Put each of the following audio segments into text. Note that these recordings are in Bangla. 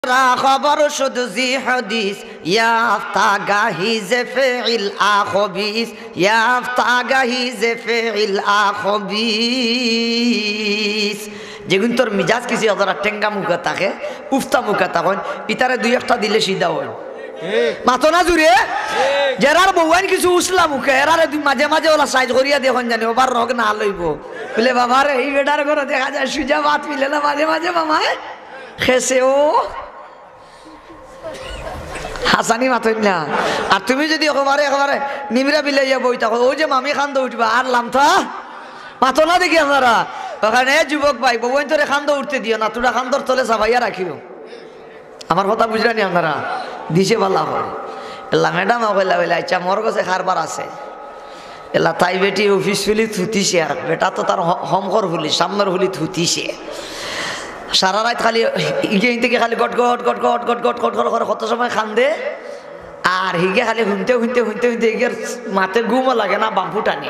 خبر شد زی حدیث یافتگاهی ز فعل آخبیس یافتگاهی ز فعل آخبیس যেগুন তোর মিজাজ কিছু অদরা টেঙ্গা মুখে থাকে উফতা মুখে তখন ইতারে দুই একটা দিলে সিধা হয় মাতো না জুড়ে যারার বউয়ান কিছু উসলা মুখে এরারে মাঝে মাঝে ওলা সাইজ করিয়া দেখুন জানি ওবার রোগ না লইব বলে বাবা রে এই বেটার করে দেখা যায় সুজা ভাত মিলে না মাঝে মাঝে মামায় খেসে ও হাসানি মাতই না আর তুমি যদি একেবারে নিমরা বিলাইয়া বই থাকো ওই যে মামি খান্দ উঠবা আর লামথা মাতো না দেখি আপনারা ওখানে যুবক ভাই বউন তোরে খান্দ উঠতে দিও না তোরা খান্দর তলে চাপাইয়া রাখিও আমার কথা বুঝলানি আপনারা দিছে ভালো হয় এলা ম্যাডাম কইলা বলে আচ্ছা মোর কাছে খারবার আছে এলা তাই বেটি অফিস ফুলি থুতিছে আর বেটা তো তার হমকর ফুলি সামনের ফুলি থুতিছে সারা রাত খালি ইগে থেকে খালি গট গট গট গট গট গট গট করে কত সময় খান্দে আর হিগে খালি হুনতে হুনতে হুনতে হুনতে হিগের মাথে ঘুমও লাগে না বাম্পু টানে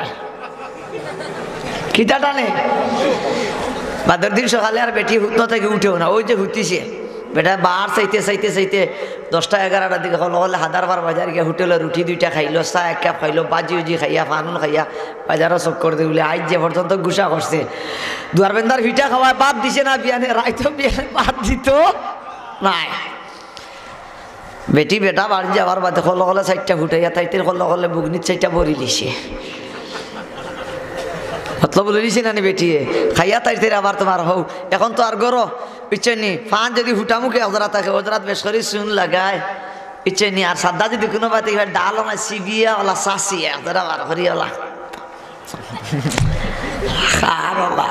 কিটা টানে বাদের দিন সকালে আর বেটি হুতনো থেকে উঠেও না ওই যে হুতিছে বেটা বার চাইতে চাইতে চাইতে 10টা 11টার দিকে হলে হাদারবার বাজার গিয়ে হোটেলে রুটি 2টা খাইলো চা 1 কাপ খাইলো বাজি উজি খাইয়া ফানুন খাইয়া বাজারও চক করে দিয়ে বলে আজ যে পর্যন্ত গুসা করছে দুয়ার বেন্দার ভিটা খাওয়ায় বাদ দিছে না বিয়ানে রাইতো বিয়ানে বাদ দিত নাই বেটি বেটা বাড়ি যাওয়ার বাদে হলে হলে 4টা ফুটাইয়া তাইতে হলে হলে বুগনির 4টা বড়ি লিছে মতলব লিছে না বেটিয়ে খাইয়া তাইতে আবার তোমার হও এখন তো আর গরো ইচ্ছেনি ফান যদি হুটামুখে হজরা থাকে হজরাত বেশ করে শুন লাগায় ইচ্ছেনি আর সাদা যদি কোনো বাতে এবার ডাল না সিবিয়া ওলা সাসিয়া হজরা বার করি ওলা খারলা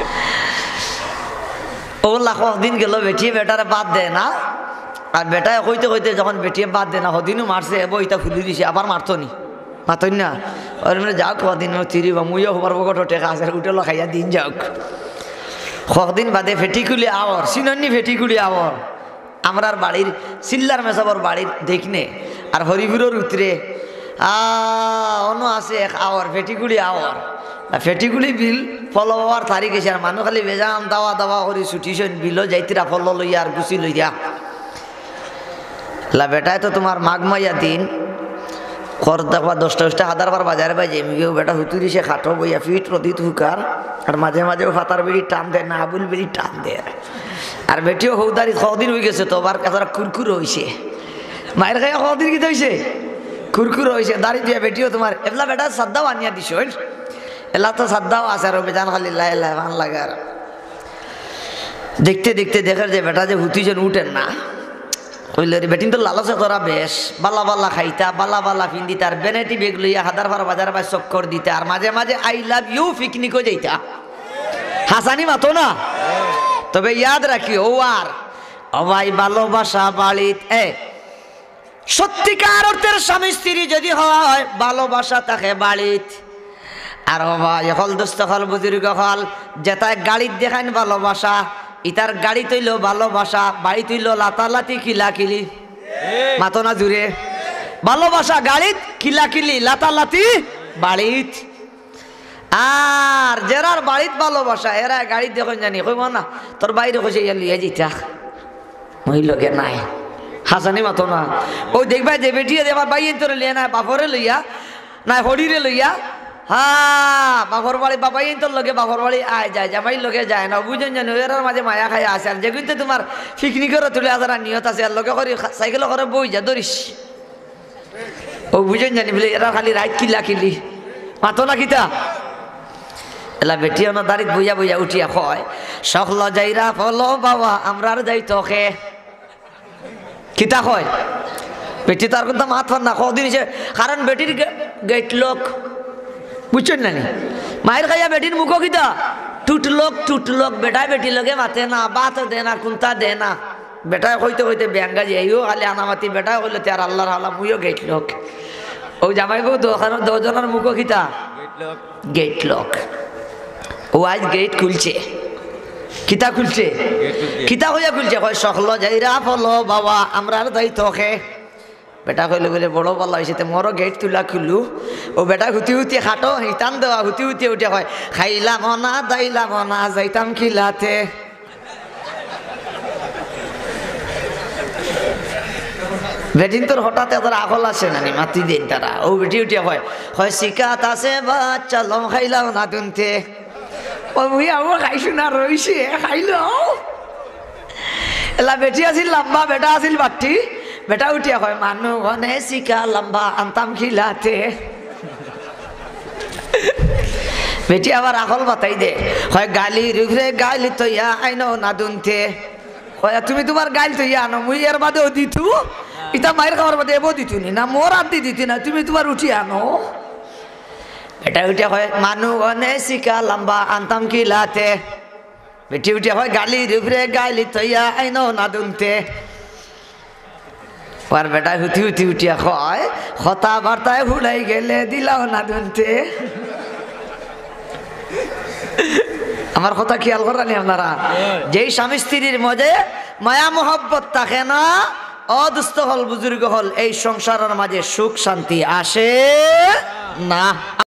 ওলা কদিন গেল বেটিয়ে বেটারে বাদ দেয় না আর বেটায় কইতে কইতে যখন বেটিয়ে বাদ দেয় না হদিনও মারছে বইটা খুলি দিছে আবার মারতো নি মাতই না ওর মানে যাও কদিন তিরিব মুইও হবার বগট টেকা আছে উঠে খাইয়া দিন যাওক কদিন বাদে ফেটিকুলি আওয়ার সিনন্নি ফেটিকুলি আওয়ার আমরার বাড়ির সিল্লার মেসাবর বাড়ির দেখনে আর হরিপুরের উতরে অন্য আছে এক আওয়ার ফেটিকুলি আওয়ার ফেটিকুলি বিল ফলো হওয়ার তারিখ এসে আর মানুষ খালি বেজাম দাওয়া দাওয়া করে ছুটিছেন বিলও যাইতিরা ফল লইয়া আর গুছি লইয়া লা বেটায় তো তোমার মাঘ মাইয়া দিন খর দেখবা 10টা হাজারবার বাজারে বাজে এমনিও বেটা হুতুরি সে খাটো বইয়া ফিট রদিত হুকার আর মাঝে মাঝেও ফাতার বেড়ি টান দেয় না আবুল বেড়ি টান দেয় আর বেটিও হৌদারি কদিন হয়ে গেছে তো আবার কাছাড়া কুরকুর হয়েছে মায়ের খাইয়া কদিন কি হয়েছে কুরকুর হয়েছে দাঁড়ি দিয়ে বেটিও তোমার এগুলা বেটা সাদ্দাও আনিয়া দিস এলা তো সাদ্দাও আছে আর বেজান খালি লাই লাই ভান লাগে আর দেখতে দেখতে দেখার যে বেটা যে হুতিছেন উঠেন না কইলে বেটিন তো লালসে তোরা বেশ বালা বালা খাইতা বালা বালা ফিন্দিতা আর বেনেটি বেগ লইয়া হাদার ভার বাজার বাই চক্কর দিতে আর মাঝে মাঝে আই লাভ ইউ পিকনিকও যাইতা হাসানি মাতো না তবে ইয়াদ রাখি ও আর ভাই ভালোবাসা বাড়িত সত্যিকার অর্থের স্বামী স্ত্রী যদি হয় ভালোবাসা থাকে বাড়িত আর ভাই হল দোস্ত হল বুজুর্গ হল যেটায় গাড়িত দেখান ভালোবাসা ইতার গাড়ি তৈল ভালোবাসা বাড়ি তৈল লাতালাতি কিলাকিলি মাতো না জুড়ে ভালোবাসা গাড়িত কিলাকিলি লাতালাতি বাড়িত আর যারার বাড়িত ভালোবাসা এরা গাড়িত দেখুন জানি কইব না তোর বাইরে কইছে ইয়া লিয়া যাইতা মহিলকে নাই হাসানি মাতো না ওই দেখবা যে বেটিয়ে দেবা বাইন তোরে লিয়া না বাপরে লইয়া না হরিরে লইয়া হ্যাঁ বাপর বাড়ি বাবাই তোর লগে বাপর বাড়ি আয় যায় জামাই লগে যায় না বুঝেন জানো এর মাঝে মায়া খাই আসে আর যেগুন তো তোমার পিকনিকেরও তুলে আসার নিয়ত আছে আর লগে করে সাইকেল করে বই যা ধরিস ও বুঝেন জানি বলে এরা খালি রাইট কিলা কিলি মাতো না কিতা এলা বেটি না দাঁড়িত বইয়া বইয়া উঠিয়া কয় সকল যাইরা ফলো বাবা আমরা যাই তোকে কিতা কয় বেটি তার কিন্তু মাত ফান না কদিন কারণ বেটির গেট লোক বুঝছেন না নি মায়ের খাইয়া বেটির মুখো কিতা টুটলোক বেটায় বেটি লগে মাতে না বাত দে না কুন্তা দে না বেটায় কইতে কইতে ব্যাঙ্গা যাইও খালি আনামাতি বেটায় কইলে তার আল্লাহর হালা মুইও গেট লোক ও জামাই বউ দুজনের মুখো কিতা গেট লোক ও আজ গেট খুলছে কিতা খুলছে কিতা হইয়া খুলছে কয় সকল যাইরা ফলো বাবা আমরা যাই তোকে বেটা কইলে বলে বড় পাল্লা হয়েছে মোরও গেট তুলা খুলু ও বেটা হুতি হুতি খাটো হিতান দেওয়া হুতি হুতি উঠে কয় খাইলাম না দাইলাম না যাইতাম খিলাতে বেটিন তোর হঠাৎ এত আকল আসে নানি মাতি দিন তারা ও বেটি উঠিয়া হয় হয় শিকাত আছে বাচ্চা লম খাইলাও না দুনতে ও মুই আবার খাইছো না রইছে খাইলো এলা বেটি আছিল লম্বা বেটা আছিল বাটি বেটা উঠিয়া হয় মানুষ ঘনে শিকা লম্বা আনতাম খিলাতে বেটি আবার আকল বাতাই দে হয় গালি রুখরে গালি তৈয়া আইনো না দুনতে হয় তুমি তোমার গাইল তৈয়া আনো মুই এর বাদেও দিতু ইটা মায়ের খাবার বাদে এবো দিতু নি না মোর আর দিতি না তুমি তোমার উঠি আনো এটা উঠে হয় মানুষ অনে শিকা লম্বা আনতাম খিলাতে বেটি উঠে হয় গালি রুখরে গালি তৈয়া আইনো না দুনতে আর বেটা হুতি হুতি উঠিয়া হয় হতা বার্তায় হুড়াই গেলে দিলাও না দুনতে আমার কথা খেয়াল করানি আপনারা যেই স্বামী স্ত্রীর মধ্যে মায়া মোহব্বত থাকে না অদুস্থ হল বুজুর্গ হল এই সংসারের মাঝে সুখ শান্তি আসে না।